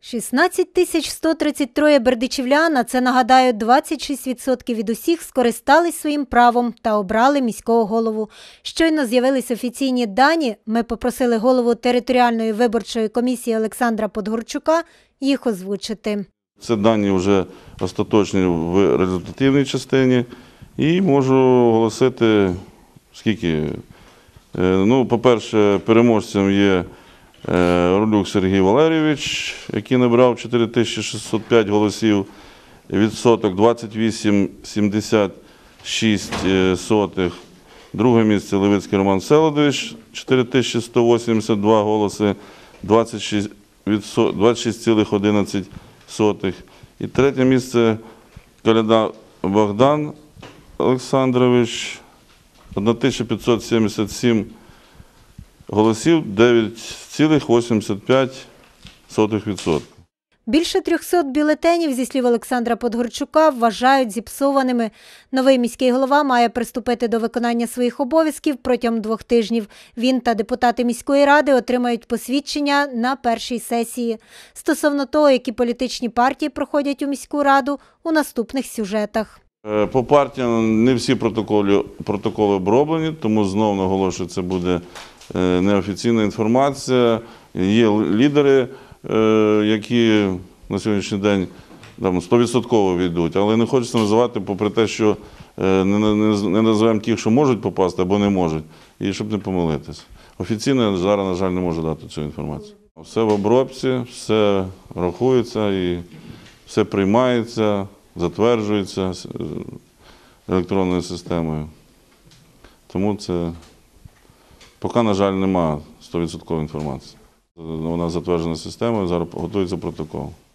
16 133 бердичівлян, а це, нагадаю, 26% від усіх, скористались своїм правом та обрали міського голову. Щойно з'явились офіційні дані, ми попросили голову територіальної виборчої комісії Олександра Подгорчука їх озвучити. Це дані вже остаточні в результативній частині і можу оголосити, скільки. По-перше, переможцем є Орлюк Сергій Валерійович, який набрав 4605 голосів, відсоток 28,76. Друге місце Левицький Роман Всеволодович, 4182 голоси, 26,11. І третє місце Коляда Богдан Олександрович, 1577 голосів, 9,85%. Більше 300 бюлетенів, зі слів Олександра Подгорчука, вважають зіпсованими. Новий міський голова має приступити до виконання своїх обов'язків протягом 2 тижнів. Він та депутати міської ради отримають посвідчення на першій сесії. Стосовно того, які політичні партії проходять у міську раду, у наступних сюжетах. По партіям не всі протоколи оброблені, тому знову наголошую, це буде неофіційна інформація. Є лідери, які на сьогоднішній день 100% війдуть, але не хочеться називати, попри те, що не називаємо тих, що можуть попасти або не можуть, і щоб не помилитися. Офіційно я зараз, на жаль, не можу дати цю інформацію. Все в обробці, все рахується і все приймається, затверджується електронною системою. Тому це поки, на жаль, немає 100% інформації. Вона затверджена системою, зараз готується протокол.